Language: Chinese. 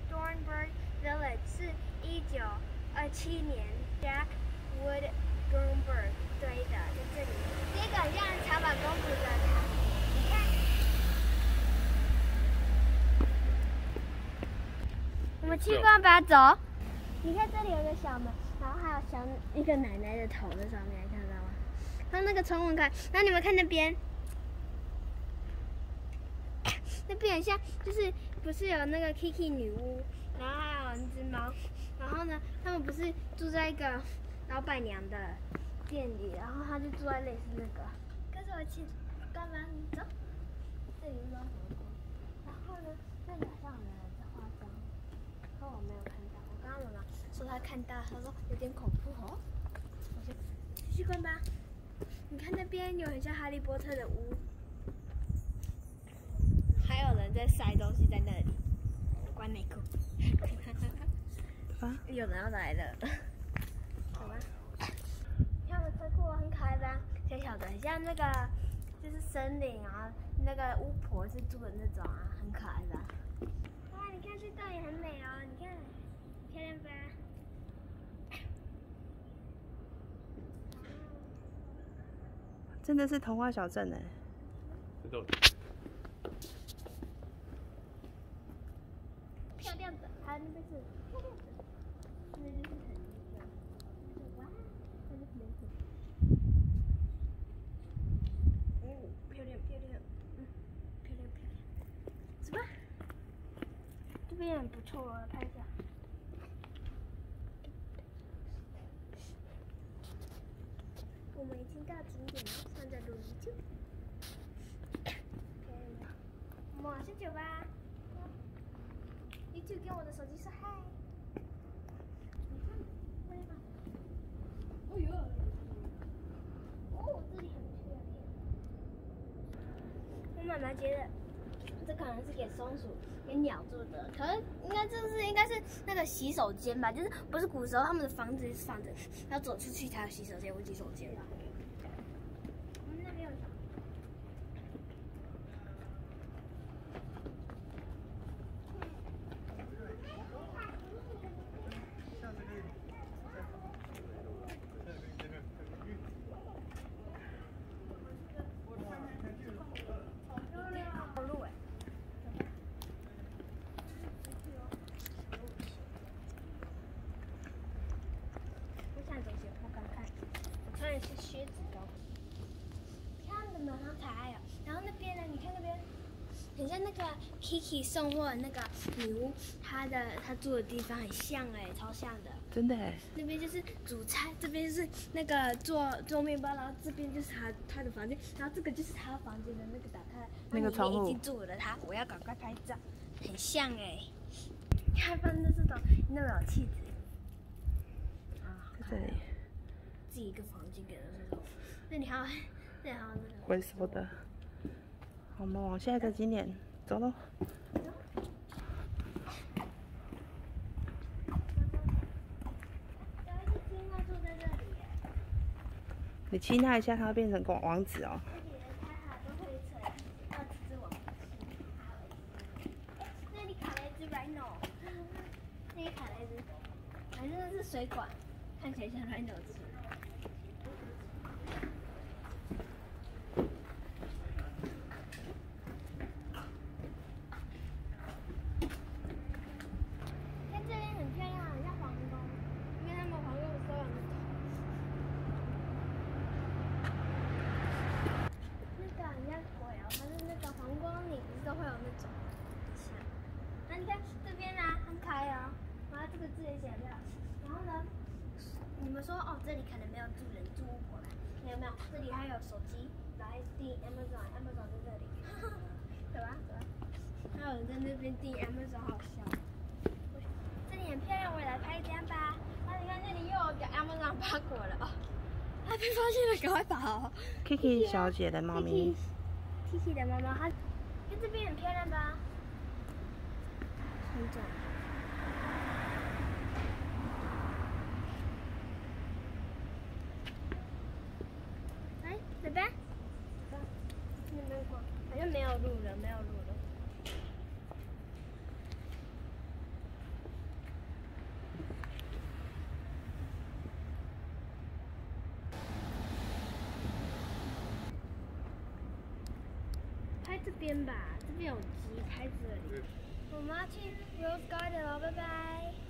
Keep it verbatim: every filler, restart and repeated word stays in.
Thornburg Village 是一九二七年 Jack Wood Thornburg 堆的，在这里。这个很像长板公主的塔，你看。我们去逛吧，走。你看这里有个小门，然后还有小一个奶奶的头在上面，看到吗？它那个窗户看，然后你们看那边。那边很像，就是不是有那个 Kiki 女巫，然后还有一只猫，然后呢，他们不是住在一个老板娘的店里，然后他就住在类似那个。跟着我去，干嘛？你走。这里没有什么光，然后呢，那里好像有人在化妆，可我没有看到。我刚刚妈妈说她看到，她说有点恐怖哦。我就继续逛吧。你看那边有很像哈利波特的屋。还有人在晒东西在那里，关内裤。啊！有人要来了，好吗？他们车库很可爱吧？小小的，很像那个就是森林啊，那个巫婆是住的那种啊，很可爱吧？哇，你看这倒也很美哦，你看，漂亮吧？ 真的是童话小镇哎。 这都。 漂亮的，还有那边是漂亮的，那边就是很漂亮。哇，那就是美景。哦，漂亮漂亮，嗯，漂亮漂亮。走吧，这边很不错哦，拍一下。我们已经到景点了，上着录音机。我们往下走吧。你就跟我的手机说嗨。你看，会吗？哎呦！哦，这里很漂亮。我妈妈觉得这可能是给松鼠、给鸟住的，可是应该这是应该是那个洗手间吧？就是不是古时候他们的房子是放着，要走出去才有洗手间或洗手间吧？我们那边有。是靴子高，漂亮的门好可爱哦。然后那边呢，你看那边，很像那个 Kiki 送货的那个女巫，她的她住的地方很像哎，超像的。 真的哎。 那边就是煮菜，这边就是那个做做面包，然后这边就是她她的房间，然后这个就是她房间的那个打开， 那个窗户已经住了她，我要赶快拍照，很像哎。开放的这种那么有气质。啊， 在这里。 自己一个房间给的这种，那你还有，那还有那个回收的。我们往下一个景点走喽。你亲他一下，他会变成王王子哦。 那里卡了一只 rhino， 那里卡了一只，反正是水管，看起来像 rhino 吃。都会有那种像，那你看这边呢、啊，很可爱哦，然后这个字也写不了。然后呢，你们说哦，这里可能没有住人住巫婆啦，没有没有，这里还有手机来订 Amazon，Amazon 在这里，走吧走吧，还有人在那边订 Amazon， 好笑。这里很漂亮，我也来拍一张吧。那你看这里又有个 Amazon 包裹了哦，它被发现了，赶快跑。 Kiki 小姐的猫咪 ，Kiki 的猫猫，它。看这边很漂亮吧？很壮。哎，来吧。那边逛，好像没有路了，没有路了。 这边吧，这边有鸡开这里。我们要去 Rose Garden 了，拜拜。